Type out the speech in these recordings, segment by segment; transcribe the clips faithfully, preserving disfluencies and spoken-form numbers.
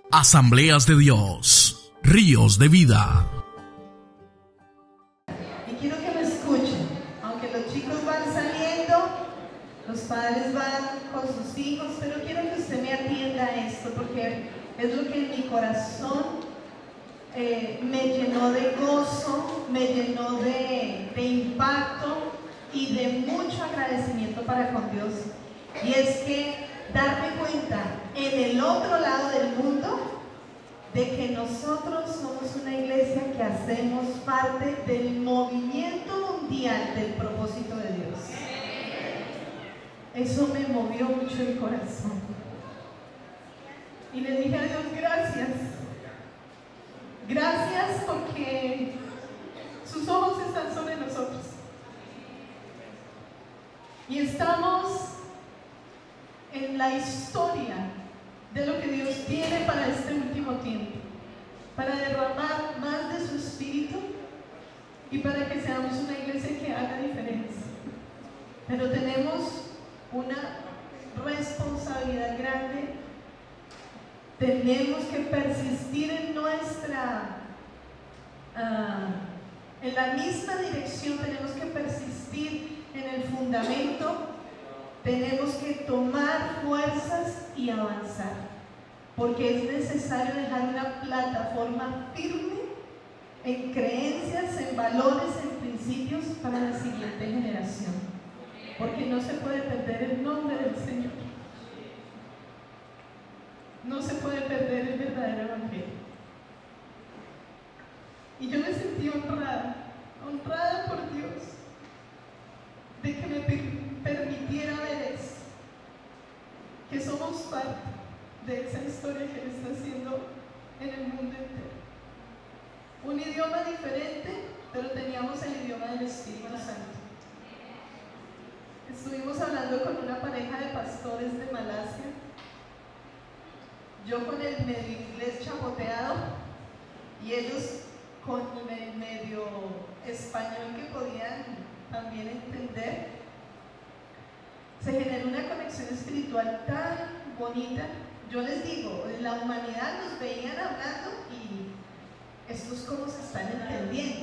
Asambleas de Dios, ríos de vida. Y quiero que me escuchen, aunque los chicos van saliendo, los padres van con sus hijos, pero quiero que usted me atienda a esto, porque es lo que en mi corazón eh, me llenó de gozo, me llenó de, de impacto y de mucho agradecimiento para con Dios. Y es que darme cuenta en el otro lado del mundo de que nosotros somos una iglesia que hacemos parte del movimiento mundial del propósito de Dios. Eso me movió mucho el corazón. Y le dije a Dios, gracias. Gracias porque sus ojos están sobre nosotros. Y estamos en la historia de lo que Dios tiene para este último tiempo, para derramar más de su espíritu y para que seamos una iglesia que haga diferencia. Pero tenemos una responsabilidad grande. Tenemos que persistir en nuestra uh, en la misma dirección. Tenemos que persistir en el fundamento. Tenemos que tomar fuerzas y avanzar, porque es necesario dejar una plataforma firme en creencias, en valores, en principios para la siguiente generación, porque no se puede perder el nombre del Señor, no se puede perder el verdadero evangelio. Y yo me sentí honrada, honrada por Dios, de que me permitiera ver eso, que somos parte de esa historia que Él está haciendo en el mundo entero. Un idioma diferente, pero teníamos el idioma del Espíritu Santo. Estuvimos hablando con una pareja de pastores de Malasia, yo con el medio inglés chapoteado y ellos con el medio español que podían también entender. Se generó una conexión espiritual tan bonita. Yo les digo, la humanidad nos veían hablando y estos cómo se están entendiendo.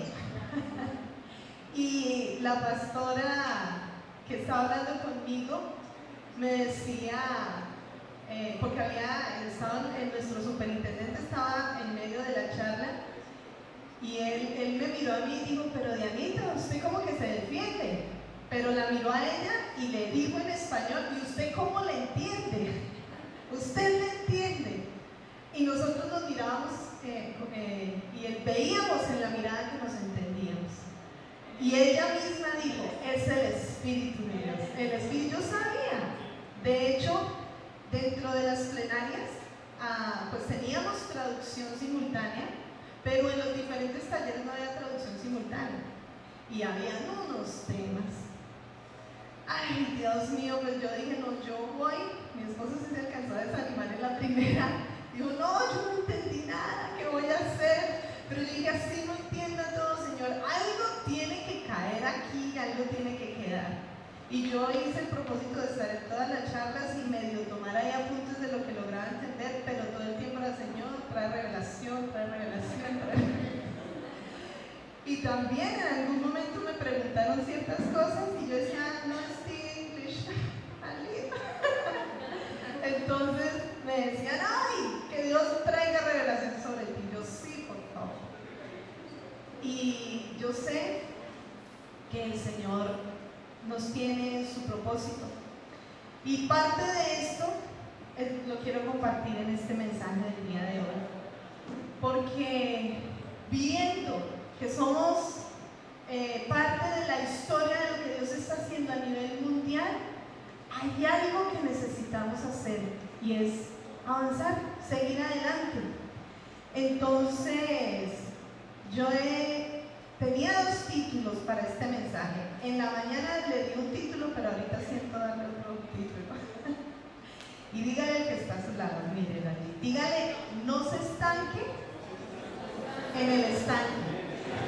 Y la pastora que estaba hablando conmigo me decía, eh, porque había estado, eh, nuestro superintendente estaba en medio de la charla y él, él me miró a mí y dijo, pero Dianita, usted como que se defiende. Pero la miró a ella y le dijo en español, ¿y usted cómo le entiende? Usted le entiende. Y nosotros nos mirábamos eh, eh, y él, veíamos en la mirada que nos entendíamos. Y ella misma dijo, es el Espíritu de Dios. El Espíritu, yo sabía. De hecho, dentro de las plenarias, ah, pues teníamos traducción simultánea, pero en los diferentes talleres no había traducción simultánea. Y habían unos temas. Ay, Dios mío, pues yo dije, no, yo voy. Mi esposo se alcanzó a desanimar en la primera. Dijo, no, yo no entendí nada, ¿qué voy a hacer? Pero yo dije, así no entienda todo, Señor. Algo tiene que caer aquí, algo tiene que quedar. Y yo hice el propósito de estar en todas las charlas y medio tomar ahí apuntes de lo que lograba entender, pero todo el tiempo era, Señor, trae revelación, trae revelación, trae revelación. Y también en algún momento me preguntaron ciertas cosas y yo decía, no speak English, entonces me decían, ay, que Dios traiga revelación sobre ti. Yo sí, por favor. Y yo sé que el Señor nos tiene su propósito. Y parte de esto es, lo quiero compartir en este mensaje del día de hoy. Porque viendo que somos eh, parte de la historia de lo que Dios está haciendo a nivel mundial, hay algo que necesitamos hacer y es avanzar, seguir adelante. Entonces, yo he, tenía dos títulos para este mensaje. En la mañana le di un título, pero ahorita siento darle otro título. Y dígale al que está a su lado, mire, allí, dígale, no se estanque en el estanque.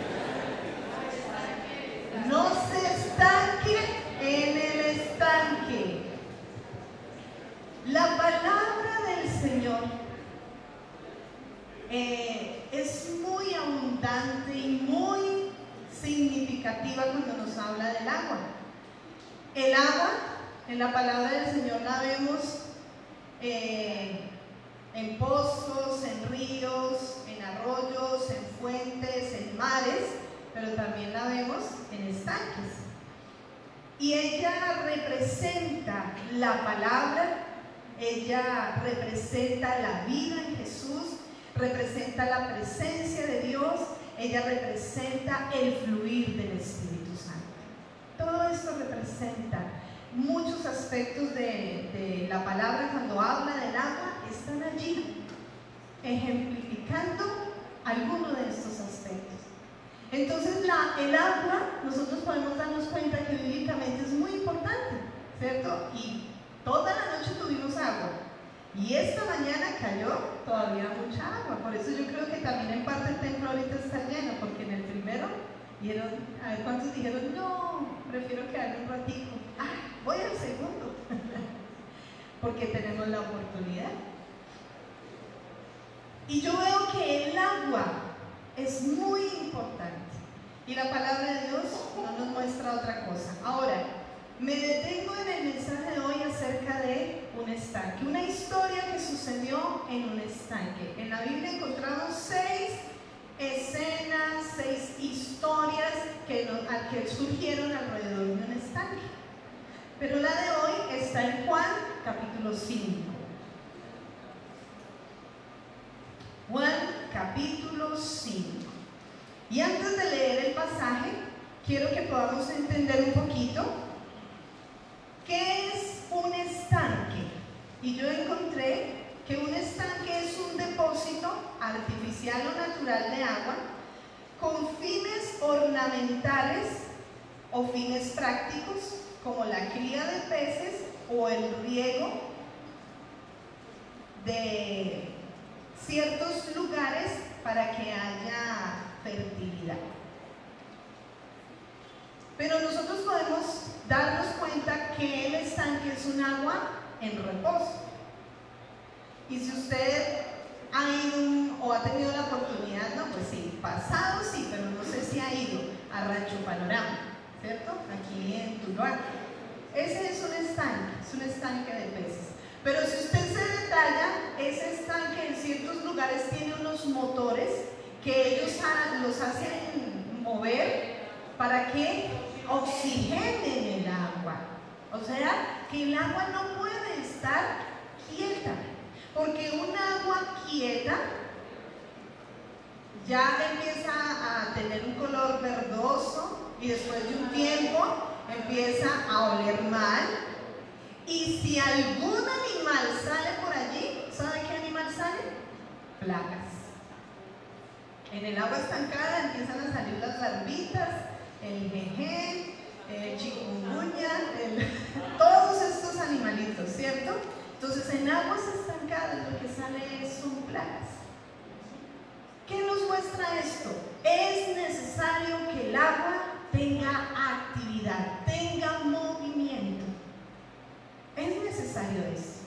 No se estanque en el estanque. La palabra del Señor eh, es muy abundante y muy significativa cuando nos habla del agua. El agua, en la palabra del Señor la vemos eh, en pozos, en ríos, en arroyos, en fuentes, en mares, pero también la vemos en estanques. Y ella representa la palabra, ella representa la vida en Jesús, representa la presencia de Dios, ella representa el fluir del Espíritu Santo. Todo esto representa muchos aspectos de, de la palabra. Cuando habla del agua, están allí, ejemplificando algunos de estos aspectos. Entonces la, el agua, nosotros podemos darnos cuenta que bíblicamente es muy importante, ¿cierto? Y toda la noche tuvimos agua, y esta mañana cayó todavía mucha agua. Por eso yo creo que también en parte el templo ahorita está lleno, porque en el primero dijeron, a ver cuántos dijeron, no, prefiero quedarme un ratico, ah, voy al segundo, porque tenemos la oportunidad. Y yo veo que el agua es muy importante, y la palabra de Dios no nos muestra otra cosa. Ahora, me detengo en el mensaje de hoy acerca de un estanque, una historia que sucedió en un estanque. En la Biblia encontramos seis escenas, seis historias que, nos, que surgieron alrededor de un estanque. Pero la de hoy está en Juan capítulo cinco. Juan capítulo cinco. Y antes de leer el pasaje, quiero que podamos entender un poquito qué es un estanque. Y yo encontré que un estanque es un depósito artificial o natural de agua con fines ornamentales o fines prácticos, como la cría de peces o el riego de ciertos lugares para que haya fertilidad. Pero nosotros podemos darnos cuenta que el estanque es un agua en reposo. Y si usted ha ido o ha tenido la oportunidad, no, pues sí, pasado sí, pero no sé si ha ido a Rancho Panorama, ¿cierto? Aquí en Tuluá. Ese es un estanque, es un estanque de peces. Pero si usted se detalla, ese estanque en ciertos lugares tiene unos motores que ellos los hacen mover para que oxigenen el agua. O sea, que el agua no puede estar quieta, porque un agua quieta ya empieza a tener un color verdoso y después de un tiempo empieza a oler mal. Y si algún animal sale por allí, ¿sabe qué animal sale? Plagas. En el agua estancada empiezan a salir las larvitas, el jeje, el chikungunya, el, todos estos animalitos, ¿cierto? Entonces en aguas estancadas lo que sale son plagas. ¿Qué nos muestra esto? Es necesario que el agua tenga actividad, tenga movimiento. Es necesario eso.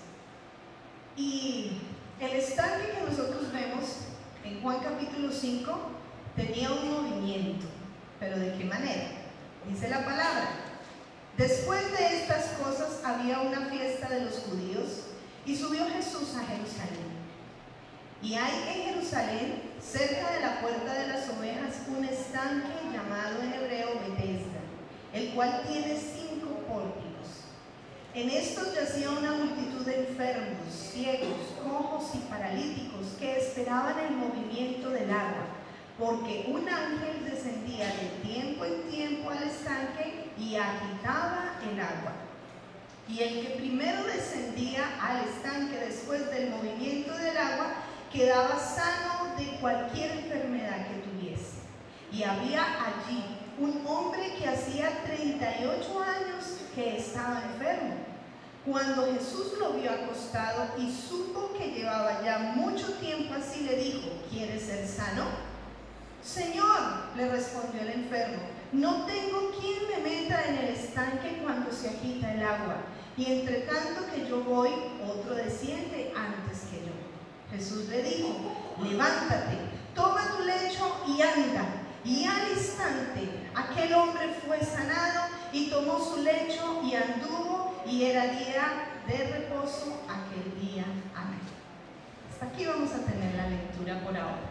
Y el estanque que nosotros vemos en Juan capítulo cinco tenía un movimiento. ¿Pero de qué manera? Dice la palabra: después de estas cosas había una fiesta de los judíos y subió Jesús a Jerusalén. Y hay en Jerusalén, cerca de la puerta de las ovejas, un estanque llamado en hebreo Betesda, el cual tiene cinco pórticos. En estos yacía una multitud de enfermos, ciegos, cojos y paralíticos que esperaban el movimiento del agua, porque un ángel descendía de tiempo en tiempo al estanque y agitaba el agua. Y el que primero descendía al estanque después del movimiento del agua quedaba sano de cualquier enfermedad que tuviese. Y había allí un hombre que hacía treinta y ocho años que estaba enfermo. Cuando Jesús lo vio acostado y supo que llevaba ya mucho tiempo así, le dijo: ¿quieres ser sano? Señor, le respondió el enfermo, no tengo quien me meta en el estanque cuando se agita el agua, y entre tanto que yo voy, otro desciende antes que yo. Jesús le dijo: levántate levántate, toma tu lecho y anda. Y al instante aquel hombre fue sanado y tomó su lecho y anduvo, y era día de reposo aquel día. Amén. Hasta aquí vamos a tener la lectura por ahora.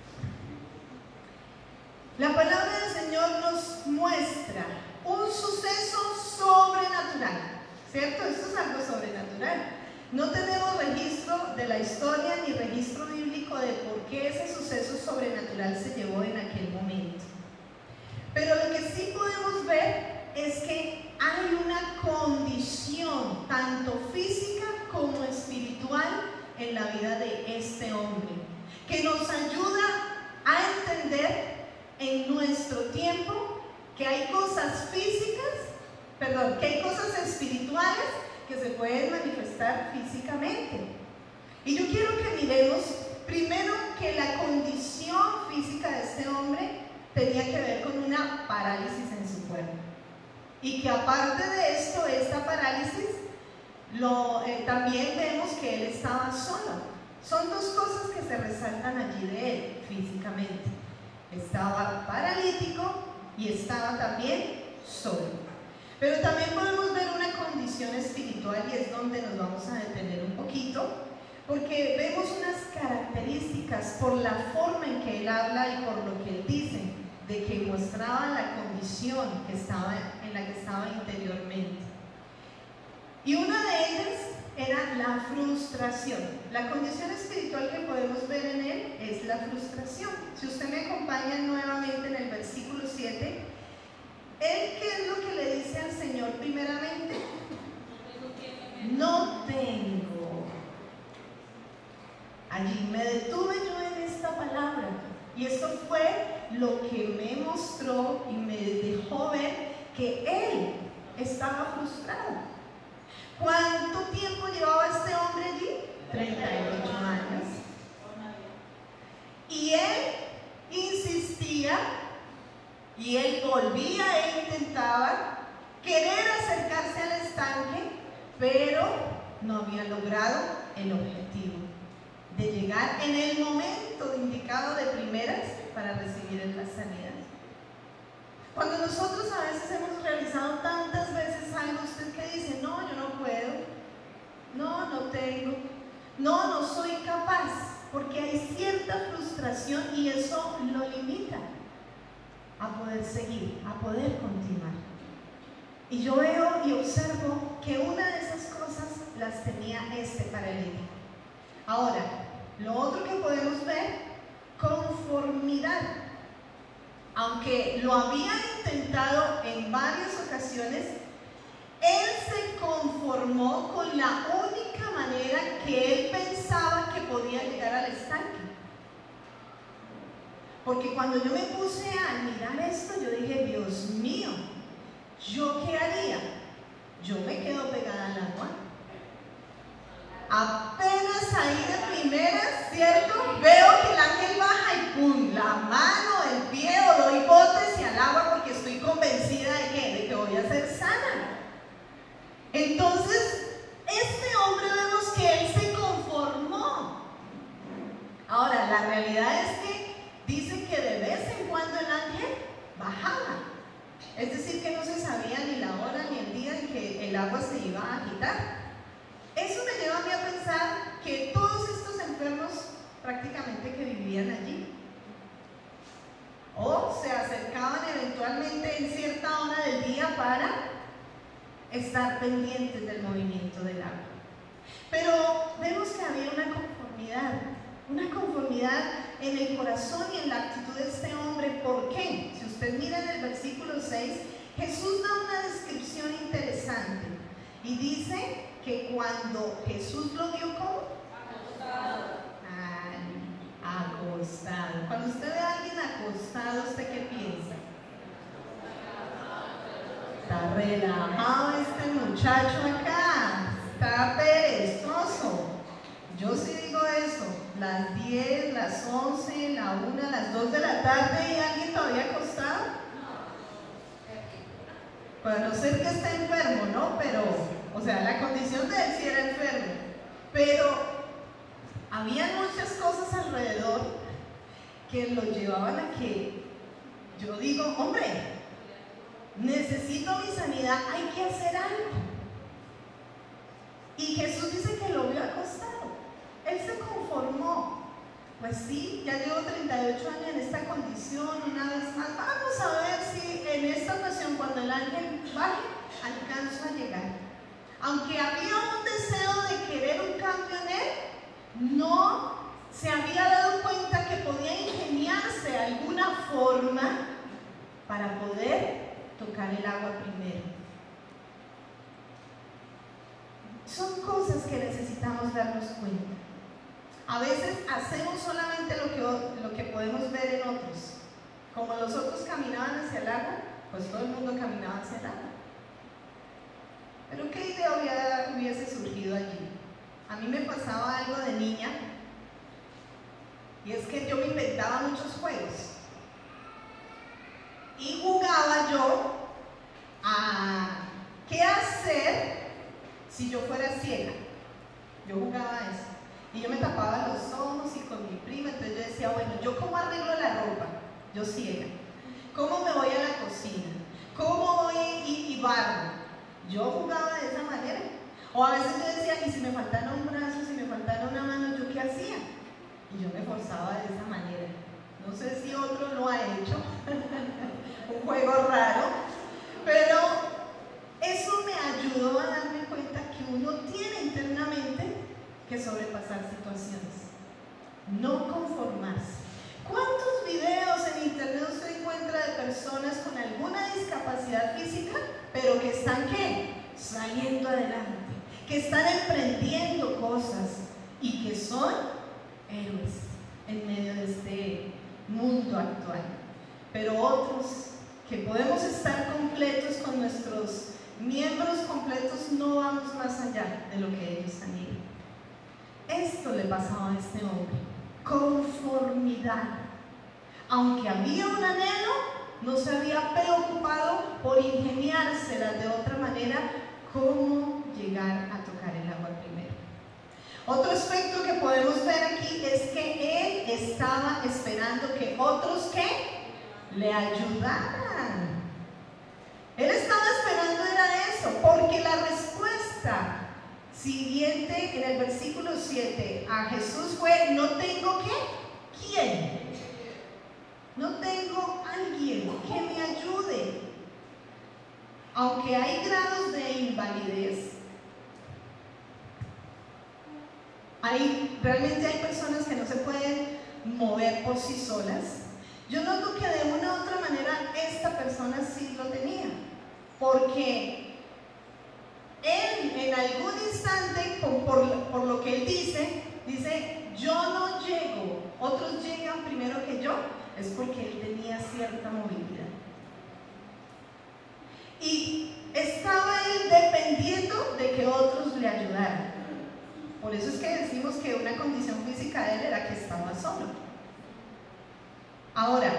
La palabra del Señor nos muestra un suceso sobrenatural, ¿cierto? Esto es algo sobrenatural. No tenemos registro de la historia ni registro bíblico de por qué ese suceso sobrenatural se llevó en aquel momento. Pero lo que sí podemos ver es que hay una condición, tanto física como espiritual, en la vida de este hombre, que nos ayuda a entender en nuestro tiempo que hay cosas físicas, perdón, que hay cosas espirituales que se pueden manifestar físicamente. Y yo quiero que miremos primero que la condición física de este hombre tenía que ver con una parálisis en su cuerpo, y que aparte de esto, esta parálisis lo, eh, también vemos que él estaba solo. Son dos cosas que se resaltan allí de él físicamente: estaba paralítico y estaba también solo. Pero también podemos ver una condición espiritual, y es donde nos vamos a detener un poquito, porque vemos unas características por la forma en que él habla y por lo que él dice, de que mostraba la condición que estaba, en la que estaba interiormente. Y una de ellas era la frustración. La condición espiritual que podemos ver en él es la frustración. Si usted me acompaña nuevamente en el versículo siete, él, ¿qué es lo que le dice al Señor primeramente? No tengo. Allí me detuve yo en esta palabra, y esto fue lo que me mostró y me dejó ver que él estaba frustrado. ¿Cuánto tiempo llevaba este hombre allí? treinta y ocho años. Y él insistía, y él volvía e intentaba querer acercarse al estanque, pero no había logrado el objetivo de llegar en el momento indicado de primeras para recibir la sanidad. Cuando nosotros a veces hemos realizado tantas veces algo, usted que dice, no, yo no puedo, no, no tengo, no, no soy capaz, porque hay cierta frustración y eso lo limita a poder seguir, a poder continuar. Y yo veo y observo que una de esas cosas las tenía este paralítico. Ahora, lo otro que podemos ver, conformidad. Aunque lo había intentado en varias ocasiones, él se conformó con la única manera que él pensaba que podía llegar al estanque. Porque cuando yo me puse a mirar esto, yo dije, Dios mío, ¿yo qué haría? Yo me quedo pegada al agua. Apenas ahí de primeras, ¿cierto? Veo que el ángel baja y ¡pum! La mano, el pie, o doy botes y al agua, porque estoy convencida de que, de que voy a ser sana. Entonces, este hombre vemos que él se conformó. Ahora, la realidad es que dice que de vez en cuando el ángel bajaba. Es decir, que no se sabía ni la hora ni el día en que el agua se iba a agitar. Eso me lleva a mí a pensar que todos estos enfermos prácticamente que vivían allí, o se acercaban eventualmente en cierta hora del día para estar pendientes del movimiento del agua. Pero vemos que había una conformidad, una conformidad en el corazón y en la actitud de este hombre. ¿Por qué? Si usted mira en el versículo seis, Jesús da una descripción interesante y dice que cuando Jesús lo vio como acostado. Ay, acostado. Cuando usted ve a alguien acostado, ¿usted qué piensa? Está relajado este muchacho acá, está perezoso. Yo sí digo eso, las diez, las once, la una, las dos de la tarde, y alguien todavía acostado. Puede no ser que esté enfermo, ¿no? Pero, o sea, la condición de él sí era enfermo. Pero había muchas cosas alrededor que lo llevaban a que yo digo, hombre, necesito mi sanidad, hay que hacer algo. Y Jesús dice que lo vio acostado. Él se conformó. Pues sí, ya llevo treinta y ocho años en esta condición, una vez más. Vamos a ver si en esta ocasión, cuando el ángel baje, alcanzo a llegar. Aunque había un deseo de querer un cambio en él, no se había dado cuenta que podía ingeniarse alguna forma para poder tocar el agua primero. Son cosas que necesitamos darnos cuenta. A veces hacemos solamente lo que, lo que podemos ver en otros. Como los otros caminaban hacia el agua, pues todo el mundo caminaba hacia el agua. Pero ¿qué idea hubiera, hubiese surgido allí? A mí me pasaba algo de niña, y es que yo me inventaba muchos juegos. Y jugaba yo a qué hacer si yo fuera ciega. Yo jugaba a eso. Y yo me tapaba los ojos y con mi prima, entonces yo decía, bueno, ¿yo cómo arreglo la ropa? Yo ciega. ¿Cómo me voy a la cocina? ¿Cómo voy y, y barro? Yo jugaba de esa manera. O a veces yo decía, ¿y si me faltara un brazo, si me faltara una mano, yo qué hacía? Y yo me forzaba de esa manera. No sé si otro lo ha hecho, un juego raro, pero eso me ayudó a darme cuenta que uno tiene internamente que sobrepasar situaciones, no conformarse. ¿Cuántos videos en internet usted encuentra de personas con alguna discapacidad física, pero que están ¿qué? Saliendo adelante, que están emprendiendo cosas y que son héroes en medio de este mundo actual? Pero otros que podemos estar completos con nuestros miembros completos, no vamos más allá de lo que ellos han ido. Esto le pasaba a este hombre, conformidad. Aunque había un anhelo, no se había preocupado por ingeniárselas de otra manera, cómo llegar a tocar el agua primero. Otro aspecto que podemos ver aquí es que él estaba esperando que otros ¿qué? Le ayudaran. Él estaba esperando era eso, porque la respuesta siguiente en el versículo siete a Jesús fue: no tengo ¿qué? ¿Quién? No tengo alguien que me ayude. Aunque hay grados de invalidez, hay, realmente hay personas que no se pueden mover por sí solas. Yo noto que de una u otra manera esta persona sí lo tenía, porque él en algún instante, por, por, por lo que él dice, dice, yo no llego, otros llegan primero que yo, es porque él tenía cierta movilidad. Y estaba él dependiendo de que otros le ayudaran. Por eso es que decimos que una condición física de él era que estaba solo. Ahora,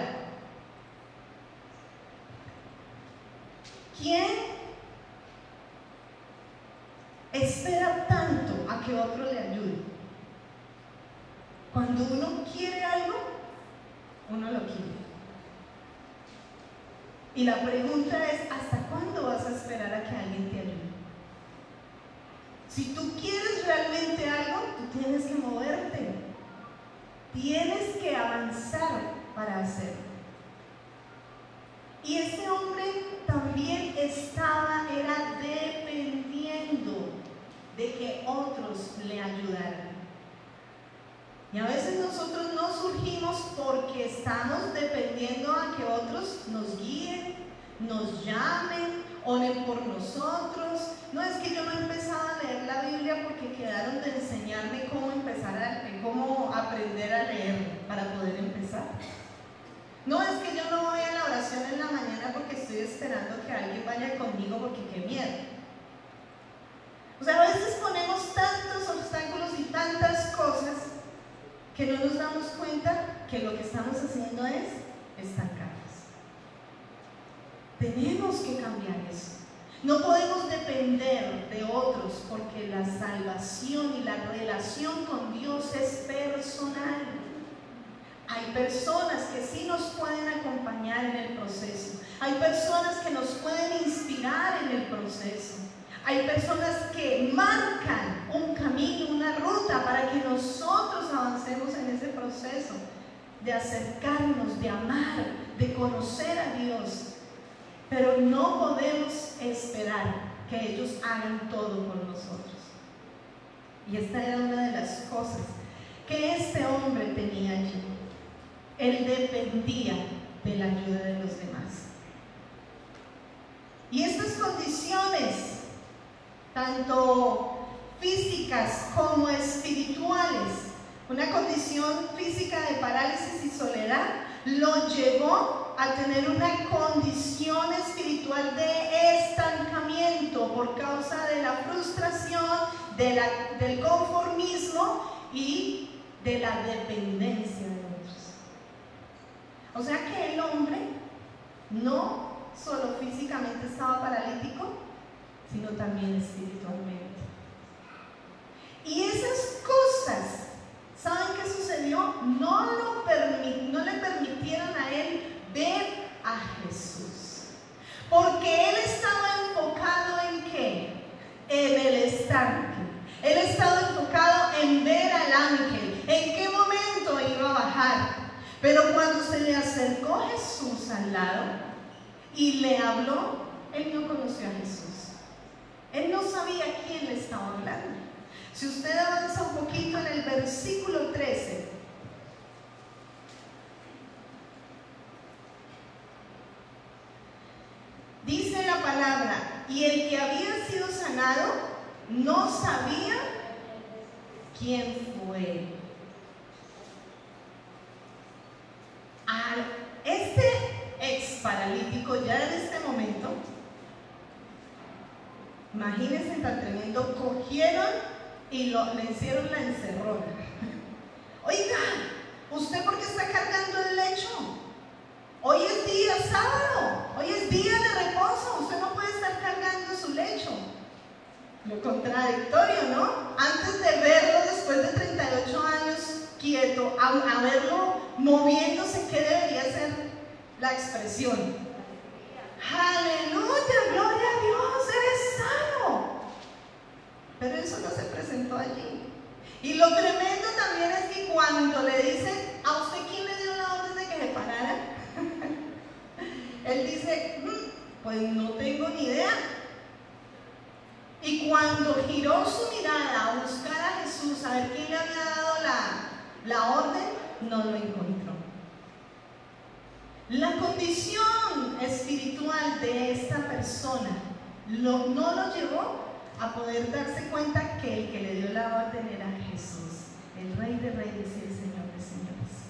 ¿quién espera tanto a que otro le ayude? Cuando uno quiere algo, uno lo quiere. Y la pregunta es, ¿hasta cuándo vas a esperar a que alguien te ayude? Si tú quieres realmente algo, tú tienes que moverte. Tienes que avanzar para hacerlo. Y ese hombre también estaba, era dependiendo de que otros le ayudaran. Y a veces nosotros no surgimos porque estamos dependiendo a que otros nos guíen, nos llamen, oren por nosotros. No es que yo no empezaba a leer la Biblia porque quedaron de enseñarme cómo empezar a, cómo aprender a leer para poder empezar. No es que yo no voy a la oración en la mañana porque estoy esperando que alguien vaya conmigo porque qué miedo. O sea, a veces ponemos tantos obstáculos y tantas cosas que no nos damos cuenta que lo que estamos haciendo es estancarnos. Tenemos que cambiar eso. No podemos depender de otros porque la salvación y la relación con Dios es personal. Hay personas que sí nos pueden acompañar en el proceso. Hay personas que nos pueden inspirar en el proceso. Hay personas que marcan un camino, una ruta para que nosotros avancemos en ese proceso de acercarnos, de amar, de conocer a Dios. Pero no podemos esperar que ellos hagan todo por nosotros. Y esta era una de las cosas que este hombre tenía allí. Él dependía de la ayuda de los demás. Y estas condiciones, tanto físicas como espirituales, una condición física de parálisis y soledad, lo llevó a tener una condición espiritual de estancamiento por causa de la frustración, de la, del conformismo y de la dependencia de otros. O sea que el hombre no solo físicamente estaba paralítico, sino también espiritualmente. Y esas cosas, ¿saben qué sucedió? No, lo permi- no le permitieron a él ver a Jesús. Porque él estaba enfocado en ¿qué? En el estanque. Él estaba enfocado en ver al ángel, en qué momento iba a bajar. Pero cuando se le acercó Jesús al lado y le habló, él no conoció a Jesús. Él no sabía quién le estaba hablando. Si usted avanza un poquito en el versículo trece, dice la palabra: y el que había sido sanado no sabía quién fue. A este ex paralítico, ya en este momento, imagínense tan tremendo, cogieron y lo, le hicieron la encerrona. Oiga, ¿usted por qué está cargando el lecho? Hoy es día sábado, hoy es día de reposo, usted no puede estar cargando su lecho. Lo contradictorio, ¿no? Antes de verlo después de treinta y ocho años quieto, a, a verlo moviéndose, ¿qué debería ser la expresión? ¡Aleluya! ¡Gloria a Dios! ¡Eres sano! Pero eso no se presentó allí. Y lo tremendo también es que cuando le dicen: ¿a usted quién le dio la orden de que se parara? Él dice: mmm, pues no tengo ni idea. Y cuando giró su mirada a buscar a Jesús, a ver quién le había dado la, la orden, no lo encontró. La condición espiritual de esta persona lo, no lo llevó a poder darse cuenta que el que le dio la orden era Jesús, el Rey de Reyes y el Señor de Señores.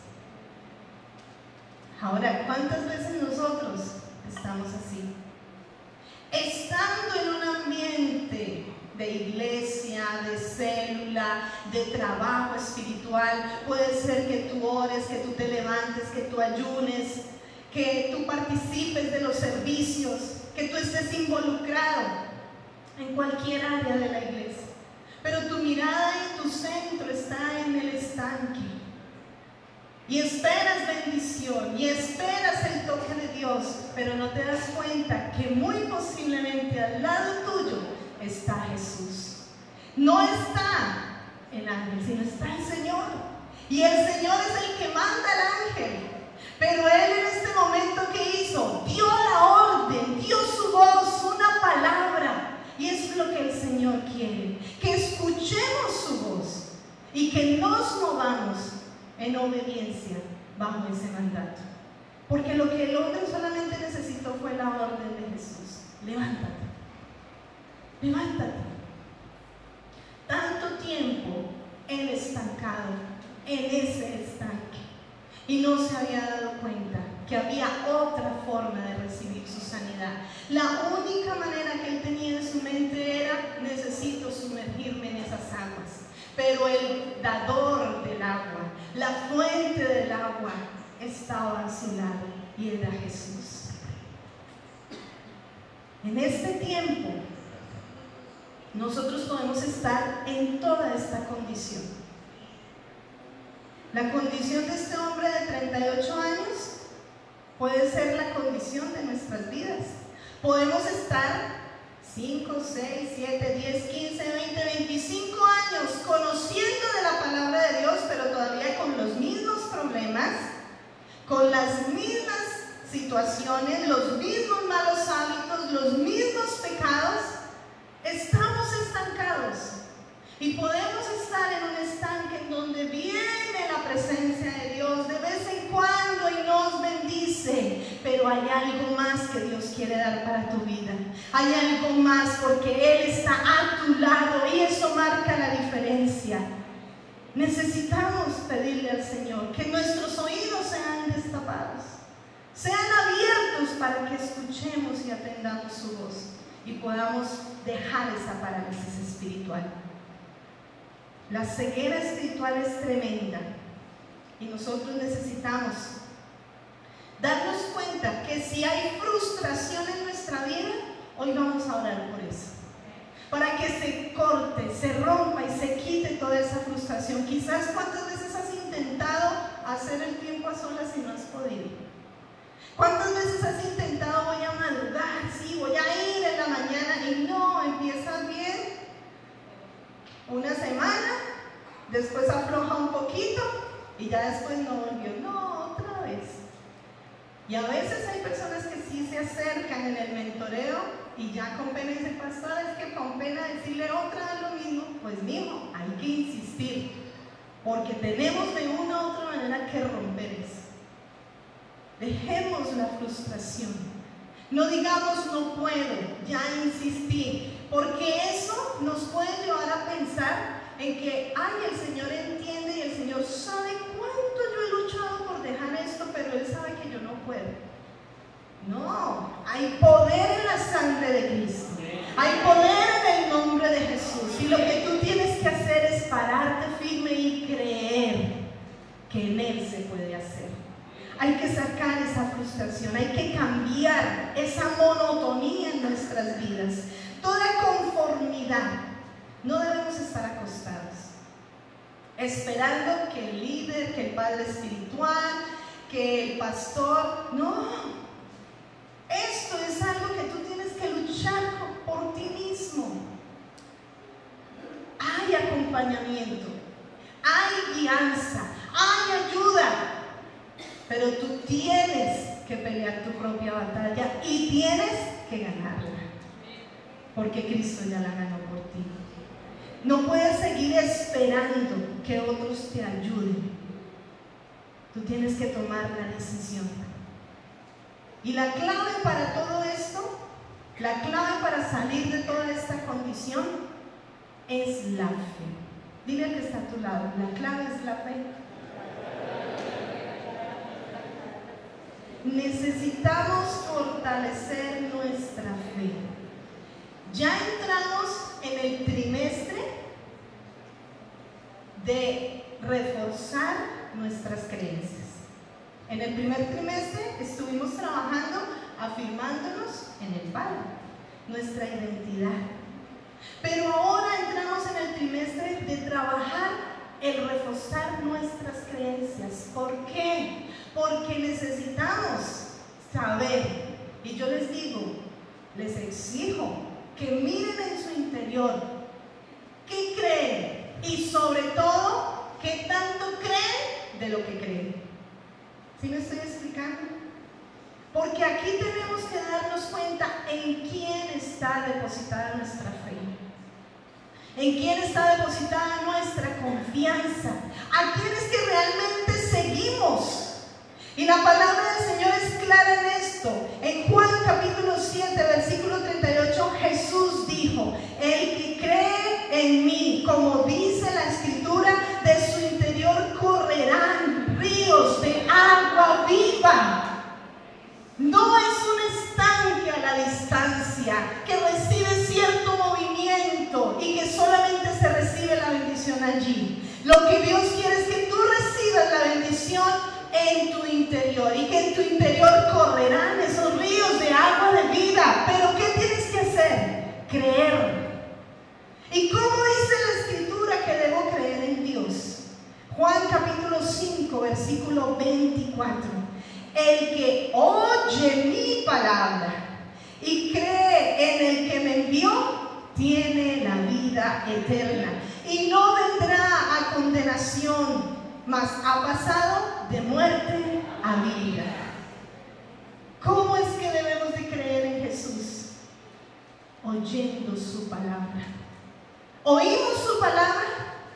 Ahora, ¿cuántas veces nosotros estamos así? Estando en un ambiente de iglesia, de célula, de trabajo espiritual, puede ser que tú ores, que tú te levantes, que tú ayunes, que tú participes de los servicios, que tú estés involucrado en cualquier área de la iglesia. Pero tu mirada y tu centro está en el estanque. Y esperas bendición, y esperas el toque de Dios, pero no te das cuenta que muy posiblemente al lado tuyo está Jesús. No está el ángel, sino está el Señor. Y el Señor es el que manda al ángel. Pero Él en este momento, ¿qué hizo? Dio la orden, dio su voz, una palabra. Y eso es lo que el Señor quiere, que escuchemos su voz y que nos movamos en obediencia bajo ese mandato. Porque lo que el hombre solamente necesitó fue la orden de Jesús: levántate, levántate. Tanto tiempo él estancado en ese estanque y no se había dado cuenta que había otra forma de recibir su sanidad. La única manera que él tenía en su mente era: necesito sumergirme en esas aguas. Pero el dador del agua, la fuente del agua, estaba a su lado y era Jesús. En este tiempo, nosotros podemos estar en toda esta condición. La condición de este hombre de treinta y ocho años puede ser la condición de nuestras vidas. Podemos estar cinco, seis, siete, diez, quince, veinte, veinticinco años conociendo de la palabra de Dios, pero todavía con los mismos problemas, con las mismas situaciones, los mismos malos hábitos, los mismos pecados. Estamos estancados y podemos estar en un estanque en donde viene la presencia de Dios de vez en cuando y nos bendice, pero hay algo más que Dios quiere dar para tu vida. Hay algo más porque Él está a tu lado y eso marca la diferencia. Necesitamos pedirle al Señor que nuestros oídos sean destapados, sean abiertos para que escuchemos y atendamos su voz y podamos dejar esa parálisis espiritual. La ceguera espiritual es tremenda y nosotros necesitamos darnos cuenta que si hay frustración en nuestra vida, hoy vamos a orar por eso, para que se corte, se rompa y se quite toda esa frustración. Quizás cuántas veces has intentado hacer el tiempo a solas y no has podido. ¿Cuántas veces has intentado, voy a madrugar, sí, voy a ir en la mañana, y no, empiezas bien una semana, después afloja un poquito y ya después no volvió, no, otra vez. Y a veces hay personas que sí se acercan en el mentoreo y ya con pena dicen, pastor, es que con pena decirle otra vez lo mismo. Pues mijo, hay que insistir, porque tenemos de una u otra manera que romper eso. Dejemos la frustración, no digamos no puedo, ya insistí, porque eso nos puede llevar a pensar en que, ay, el Señor entiende y el Señor sabe cuánto yo he luchado por dejar esto, pero Él sabe que yo no puedo. No, hay poder en la sangre de Cristo, hay poder en el nombre de Jesús, y lo que tú tienes que hacer es pararte firme y creer que en Él se puede hacer. Hay que sacar esa frustración, hay que cambiar esa monotonía en nuestras vidas, toda conformidad. No debemos estar acostados, esperando que el líder, que el padre espiritual, que el pastor, no. Esto es algo que tú tienes que luchar por ti mismo. Hay acompañamiento, hay guianza, hay ayuda. Pero tú tienes que pelear tu propia batalla y tienes que ganarla, porque Cristo ya la ganó por ti. No puedes seguir esperando que otros te ayuden. Tú tienes que tomar la decisión. Y la clave para todo esto, la clave para salir de toda esta condición es la fe. Dile al que está a tu lado, la clave es la fe. Necesitamos fortalecer nuestra fe. Ya entramos en el trimestre de reforzar nuestras creencias. En el primer trimestre estuvimos trabajando, afirmándonos en el Padre, nuestra identidad. Pero ahora entramos en el trimestre de trabajar el reforzar nuestras creencias. ¿Por qué? Porque necesitamos saber, y yo les digo, les exijo que miren en su interior qué creen y sobre todo qué tanto creen de lo que creen. ¿Sí me estoy explicando? Porque aquí tenemos que darnos cuenta en quién está depositada nuestra fe, en quién está depositada nuestra confianza, a quién es que realmente seguimos. Y la palabra del Señor es clara en esto. En Juan capítulo siete, versículo treinta y ocho, Jesús dijo: el que cree en mí, como dice la Escritura, de su interior correrán ríos de agua viva. No es un estanque a la distancia que recibe cierto movimiento y que solamente se recibe la bendición allí. Lo que Dios quiere es que tú recibas la bendición en tu interior y que en tu interior correrán esos ríos de agua de vida. Pero ¿qué tienes que hacer? Creer. ¿Y cómo dice la Escritura que debo creer en Dios? Juan capítulo cinco, versículo veinticuatro. El que oye mi palabra y cree en el que me envió, tiene la vida eterna y no vendrá a condenación, mas ha pasado de muerte a vida. ¿Cómo es que debemos de creer en Jesús? Oyendo su palabra. ¿Oímos su palabra?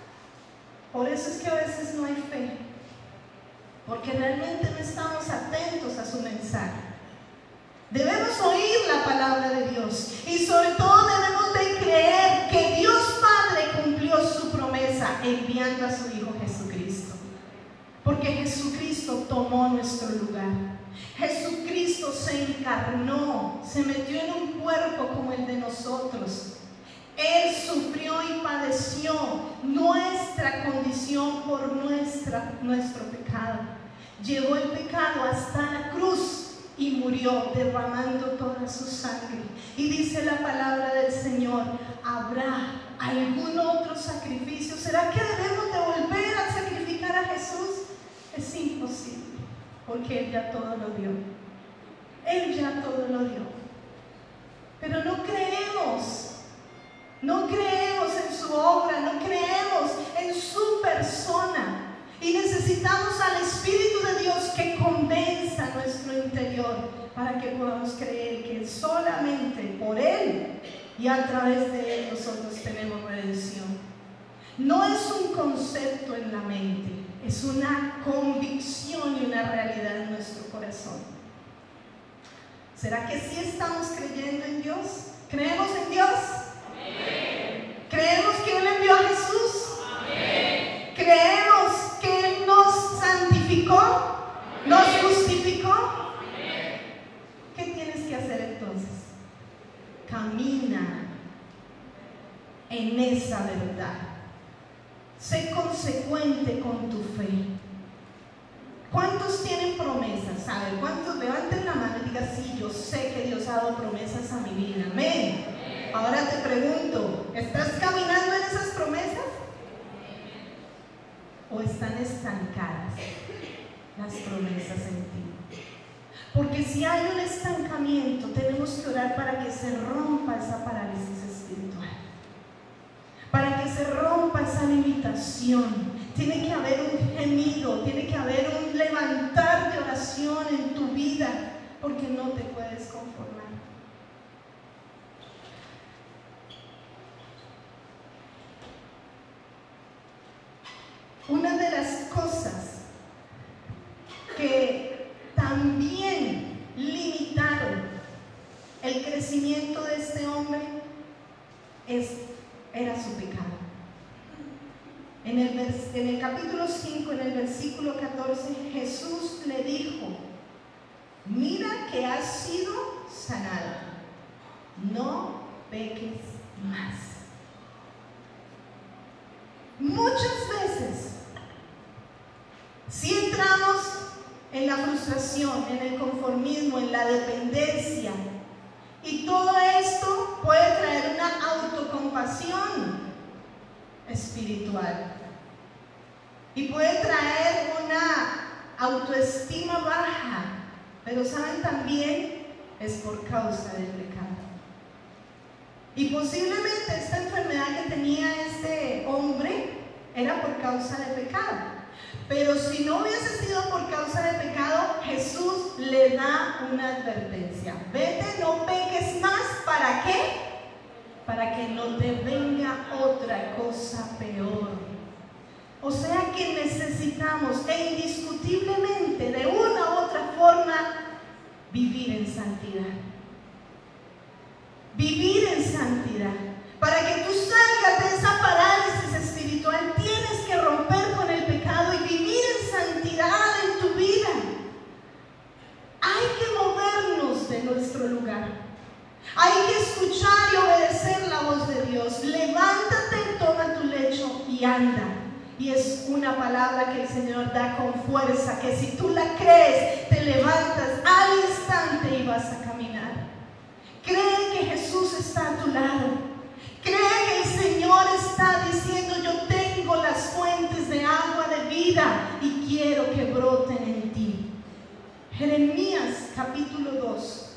Por eso es que a veces no hay fe, porque realmente no estamos atentos a su mensaje. Debemos oír la palabra de Dios y sobre todo debemos de creer que Dios Padre cumplió su promesa enviando a su Hijo Jesucristo, porque Jesucristo tomó nuestro lugar. Jesucristo se encarnó, se metió en un cuerpo como el de nosotros. Él sufrió y padeció nuestra condición por nuestra, nuestro pecado. Llevó el pecado hasta la cruz y murió derramando toda su sangre. Y dice la palabra del Señor: ¿habrá algún otro sacrificio? ¿Será que debemos de volver a sacrificar a Jesús? Es imposible, porque Él ya todo lo dio. Él ya todo lo dio. Pero no creemos. No creemos en su obra, no creemos en su persona. Y necesitamos al Espíritu de Dios que convenza nuestro interior para que podamos creer que solamente por Él y a través de Él nosotros tenemos redención. No es un concepto en la mente, es una convicción y una realidad en nuestro corazón. ¿Será que sí estamos creyendo en Dios? ¿Creemos en Dios? Amén. ¿Creemos que Él envió a Jesús? Amén. ¿Creemos que Él nos santificó? Amén. ¿Nos justificó? Amén. ¿Qué tienes que hacer entonces? Camina en esa verdad. Sé consecuente con tu fe. ¿Cuántos tienen promesas? A ver, ¿cuántos? Levanten la mano y digan: sí, yo sé que Dios ha dado promesas a mi vida. Amén. Amén. Ahora te pregunto, ¿estás caminando en esas promesas? ¿O están estancadas las promesas en ti? Porque si hay un estancamiento, tenemos que orar para que se rompa esa parálisis espiritual, para que se rompa esa limitación. Tiene que haber un gemido, tiene que haber un levantar de oración en tu vida, porque no te puedes conformar. Una de las cosas que también limitaron el crecimiento de este hombre es, era su pecado. En el, vers, en el capítulo cinco, en el versículo catorce, Jesús le dijo: mira que has sido sanado, no peques más. Muchas veces, si entramos en la frustración, en el conformismo, en la dependencia, y todo esto puede traer una autocompasión espiritual y puede traer una autoestima baja, pero saben, también es por causa del pecado. Y posiblemente esta enfermedad que tenía este hombre era por causa del pecado, pero si no hubiese sido por causa del pecado, Jesús le da una advertencia: vete, no peques más. ¿Para qué? Para que no te venga otra cosa peor. O sea que necesitamos e indiscutiblemente, de una u otra forma, vivir en santidad. Vivir en santidad. Para que tú salgas de esa parálisis espiritual, tienes que romper con el pecado y vivir en santidad en tu vida. Hay que movernos de nuestro lugar. Hay que escuchar y obedecer la voz de Dios. Levántate, toma tu lecho y anda. Y es una palabra que el Señor da con fuerza, que si tú la crees, te levantas al instante y vas a caminar. Cree que Jesús está a tu lado. Cree que el Señor está diciendo: yo tengo las fuentes de agua de vida y quiero que broten en ti. Jeremías capítulo dos,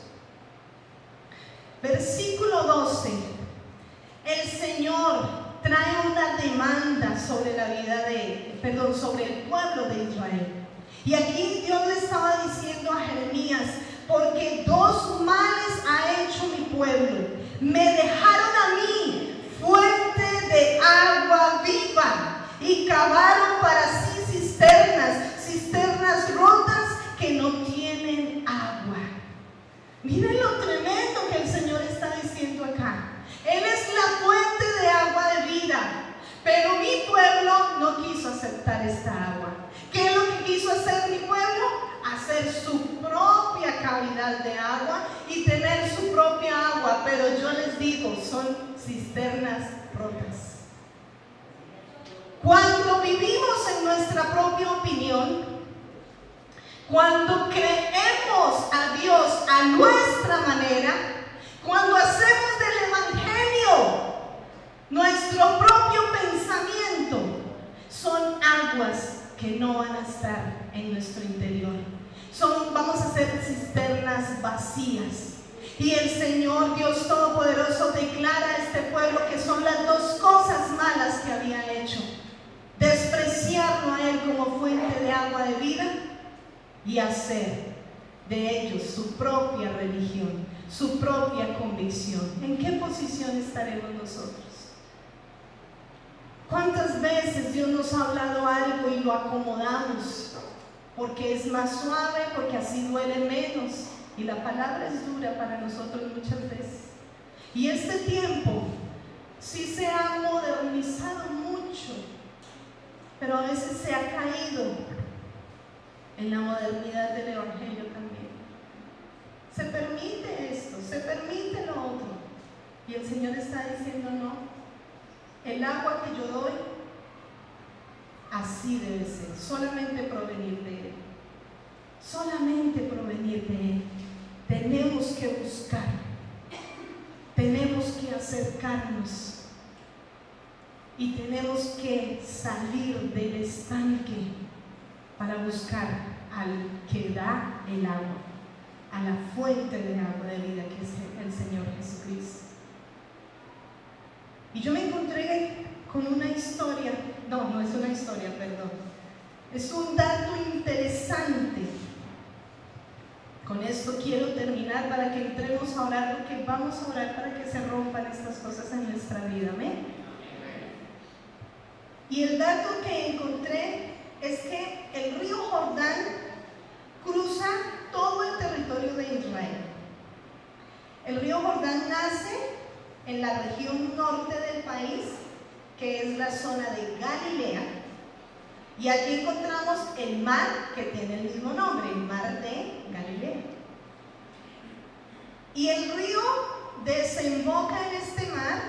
versículo doce. El Señor trae una demanda sobre la vida de, perdón, sobre el pueblo de Israel. Y aquí Dios le estaba diciendo a Jeremías: porque dos males ha hecho mi pueblo. Me dejaron a mí fuente de agua viva y cavaron para sí cisternas, cisternas rotas que no tienen agua. Miren lo tremendo que el Señor está diciendo acá. Él es la fuente de agua de vida, pero mi pueblo no quiso aceptar esta agua. ¿Qué es lo que quiso hacer mi pueblo? Hacer su propia cavidad de agua y tener su propia agua, pero yo les digo, son cisternas rotas. Cuando vivimos en nuestra propia opinión, cuando creemos a Dios a nuestra manera, cuando hacemos del Evangelio nuestro propio pensamiento, son aguas que no van a estar en nuestro interior. Son, vamos a ser cisternas vacías. Y el Señor Dios Todopoderoso declara a este pueblo que son las dos cosas malas que había hecho: despreciarlo a Él como fuente de agua de vida y hacer de ellos su propia religión, su propia convicción. ¿En qué posición estaremos nosotros? ¿Cuántas veces Dios nos ha hablado algo y lo acomodamos porque es más suave, porque así duele menos? Y la palabra es dura para nosotros muchas veces. Y este tiempo sí se ha modernizado mucho, pero a veces se ha caído en la modernidad del Evangelio también. Se permite esto, se permite lo otro. Y el Señor está diciendo: no, el agua que yo doy, así debe ser, solamente provenir de Él. Solamente provenir de Él. Tenemos que buscar, tenemos que acercarnos y tenemos que salir del estanque para buscar al que da el agua, a la fuente de agua de vida que es el Señor Jesucristo. Y yo me encontré con una historia, no, no es una historia, perdón, es un dato interesante. Con esto quiero terminar para que entremos a orar, porque vamos a orar para que se rompan estas cosas en nuestra vida, amén. Y el dato que encontré es que el río Jordán cruza todo el territorio de Israel. El río Jordán nace en la región norte del país, que es la zona de Galilea, y allí encontramos el mar que tiene el mismo nombre, el mar de Galilea. Y el río desemboca en este mar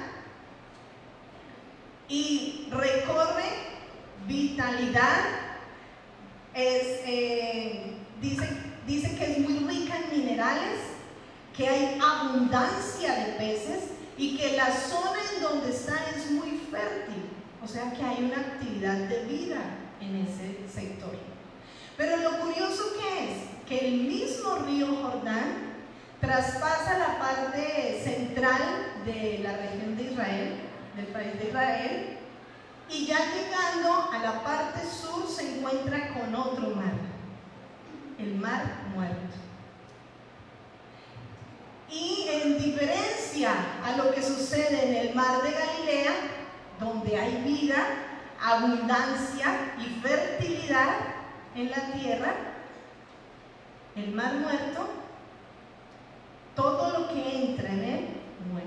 y recorre vitalidad. Es, eh, dice, dice que es muy rica en minerales, que hay abundancia de peces y que la zona en donde está es muy fértil, o sea que hay una actividad de vida en ese sector. Pero lo curioso que es que el mismo río Jordán traspasa la parte central de la región de Israel, del país de Israel, y ya llegando a la parte sur se encuentra con otro mar, el Mar Muerto. Y en diferencia a lo que sucede en el mar de Galilea, donde hay vida, abundancia y fertilidad en la tierra, el Mar Muerto, todo lo que entra en él muere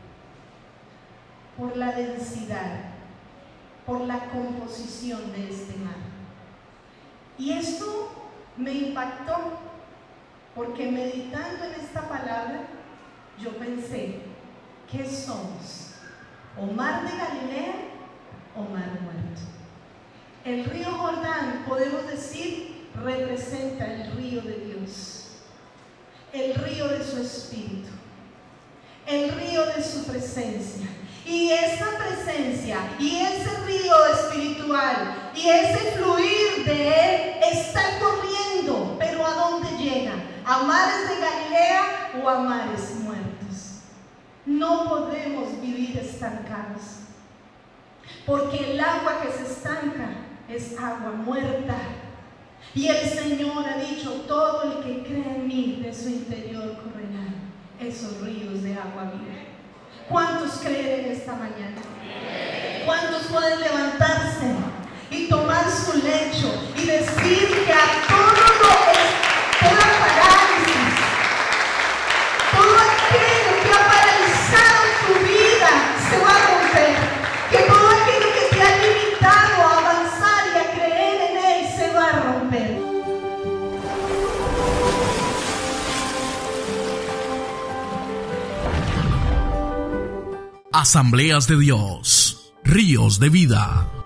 por la densidad, por la composición de este mar. Y esto me impactó, porque meditando en esta palabra yo pensé: ¿qué somos? ¿O mar de Galilea o mar muerto? El río Jordán, podemos decir, representa el río de Dios, el río de su Espíritu, el río de su presencia. Y esa presencia y ese río espiritual y ese fluir de Él está corriendo, pero ¿a dónde llega? ¿A mares de Galilea o a mares muertos? No podemos vivir estancados, porque el agua que se estanca es agua muerta. Y el Señor ha dicho: todo el que cree en mí, de su interior correrán esos ríos de agua viva. ¿Cuántos creen en esta mañana? ¿Cuántos pueden levantarse y tomar su lecho y decir que a todo lo es, toda parálisis, todo aquello que ha paralizado tu vida se va a romper? Que todo aquello que te ha limitado a avanzar y a creer en Él se va a romper. Asambleas de Dios, ríos de vida.